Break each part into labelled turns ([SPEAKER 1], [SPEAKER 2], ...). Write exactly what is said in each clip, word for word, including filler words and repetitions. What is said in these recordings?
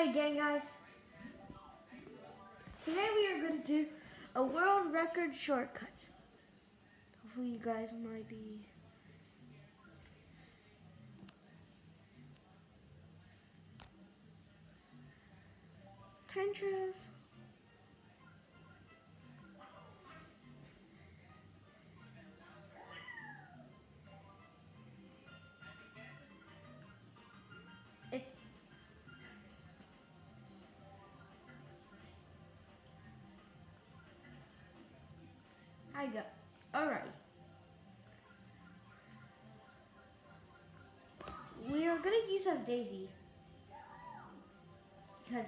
[SPEAKER 1] again, guys. Today we are going to do a world record shortcut. Hopefully you guys might be... Pinterest. It... I go. Alright. We are going to use as Daisy. Because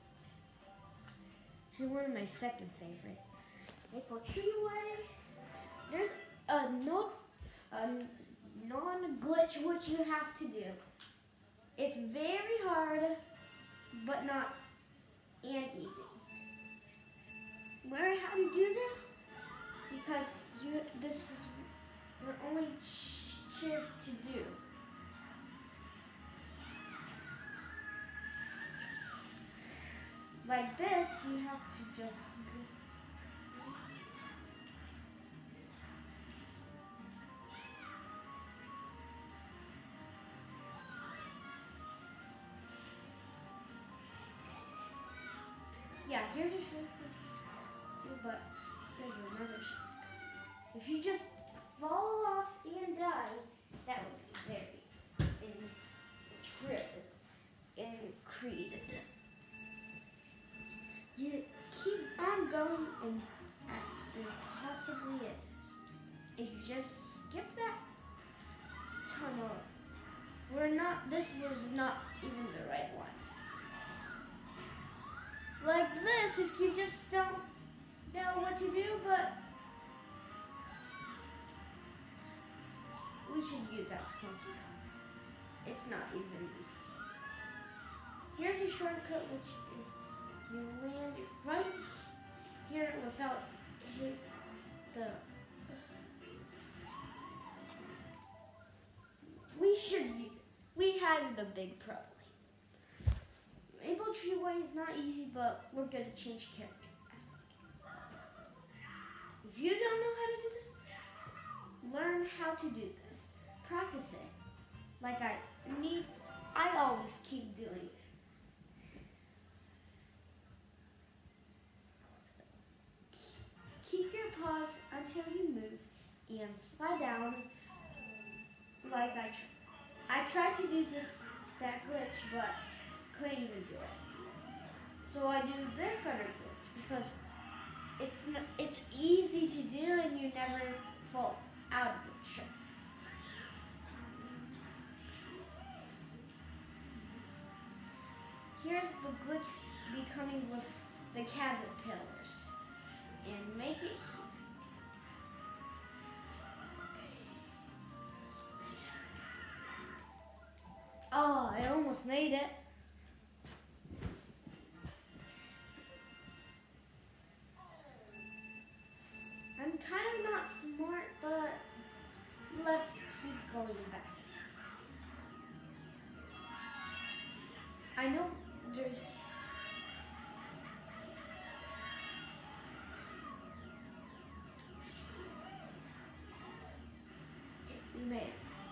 [SPEAKER 1] she's one of my second favorite. Maple Treeway. There's a no, a non-glitch which you have to do. It's very hard, but not and easy. Learn how to do this because you this is your only ch chance to do. Like this, you have to just go. Yeah, here's a shortcut too, but there's another shortcut. If you just fall off and die, that would be very in trip and Creed. You keep on going and as impossibly it is. If you just skip that tunnel, we're not, this was not even the right one. Like this, if you just don't know what to do, but we should use that funky. It's not even easy. Here's a shortcut which is you land right here without hit the. We should. We had a big problem. Maple Treeway is not easy, but we're gonna change character. If you don't know how to do this, learn how to do this. Practice it. Like I need. I always keep doing it. Keep your paws until you move and slide down like I tried. I tried to do this that glitch, but couldn't even do it. So I do this other glitch because it's n it's easy to do and you never fall out of the trick. Here's the glitch becoming with the caterpillars. And make it here. Oh, I almost made it. I'm kind of not smart, but let's keep going back. I know there's We made it.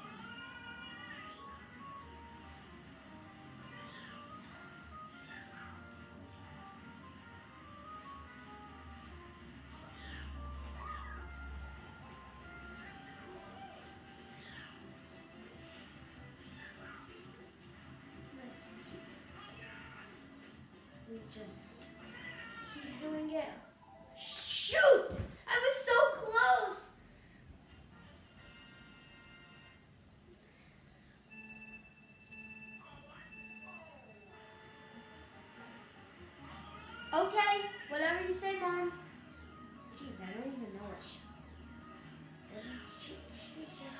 [SPEAKER 1] Let's keep. We just keep doing it. Shoot! I was so close! Okay, whatever you say, Mom. Jeez, I don't even know what she's saying. She, she just...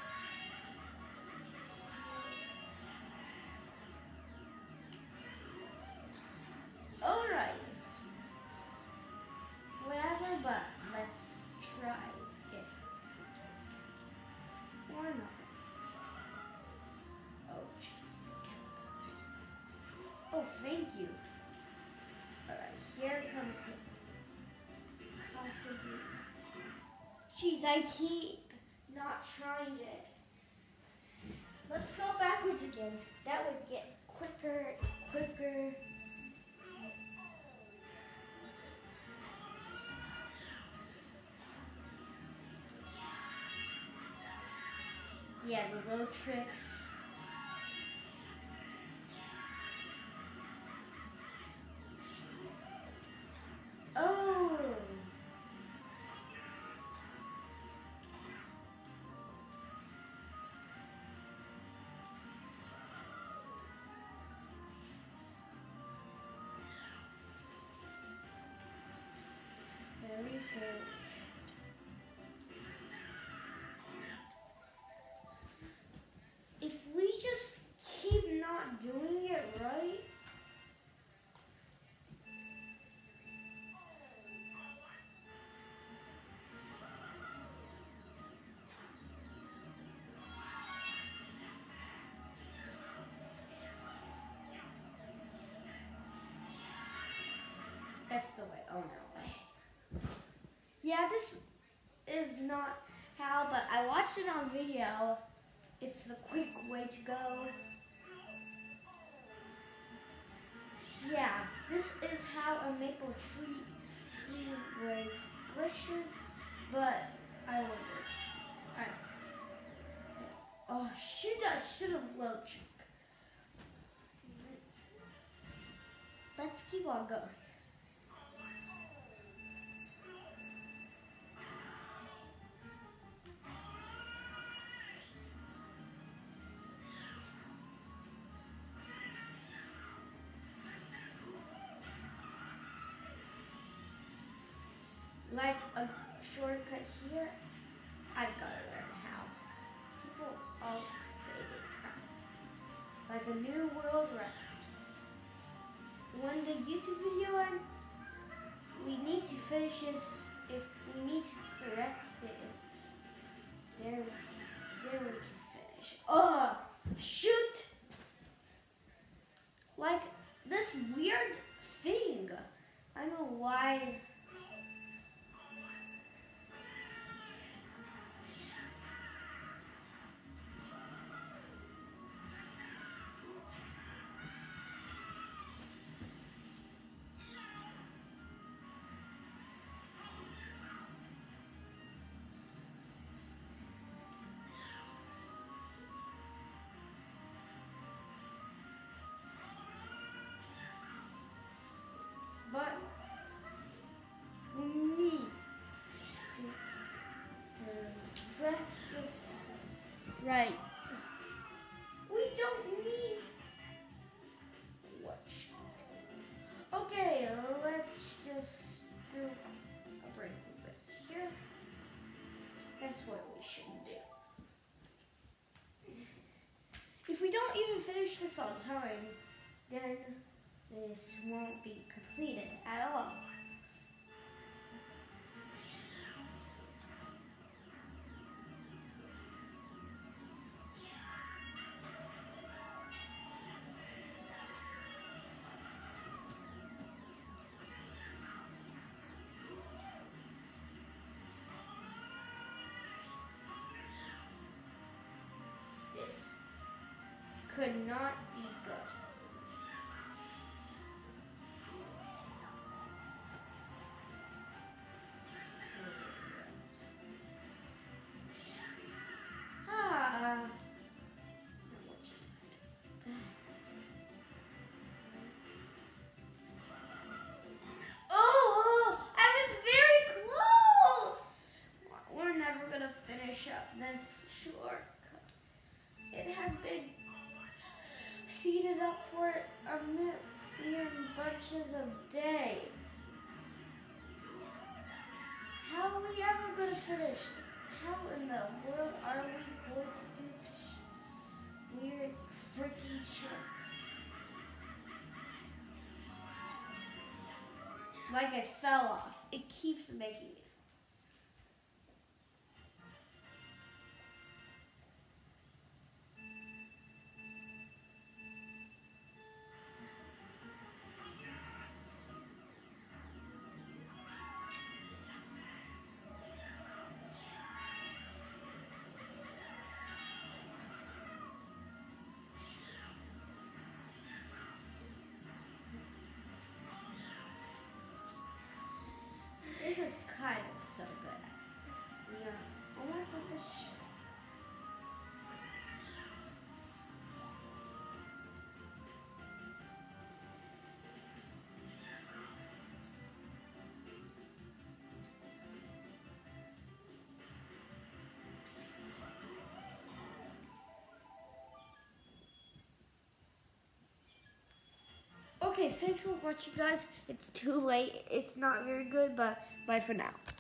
[SPEAKER 1] Alright. Whatever, but let's try it. Or not. Oh, jeez. Oh, thank you. I keep not trying it. Let's go backwards again. That would get quicker, quicker. Yeah, the little tricks. Oh! Very serious. If we just keep not doing it right, that's the way. Oh no. Yeah, this is not how, but I watched it on video. It's the quick way to go. Yeah, this is how a maple tree tree way glitches, but I will do it. Alright. Oh shoot, I should have low check. Let's keep on going. Like a shortcut here, I've got to learn how. People all say they practice. Like a new world record. When the YouTube video ends, we need to finish this. If we need to correct it, there, there we can finish. Oh, shoot! Like this weird thing. I don't know why. But we need to uh, practice right. We don't need watch. Okay, let's just do a break right here. That's what we should do. If we don't even finish this on time, then this won't be completed at all. This could not be good. This shortcut. It has been seated up for a million bunches of days. How are we ever going to finish? How in the world are we going to do this weird, freaky trick? Like I fell off. It keeps making me. Okay, thanks for watching, guys. It's too late. It's not very good, but bye for now.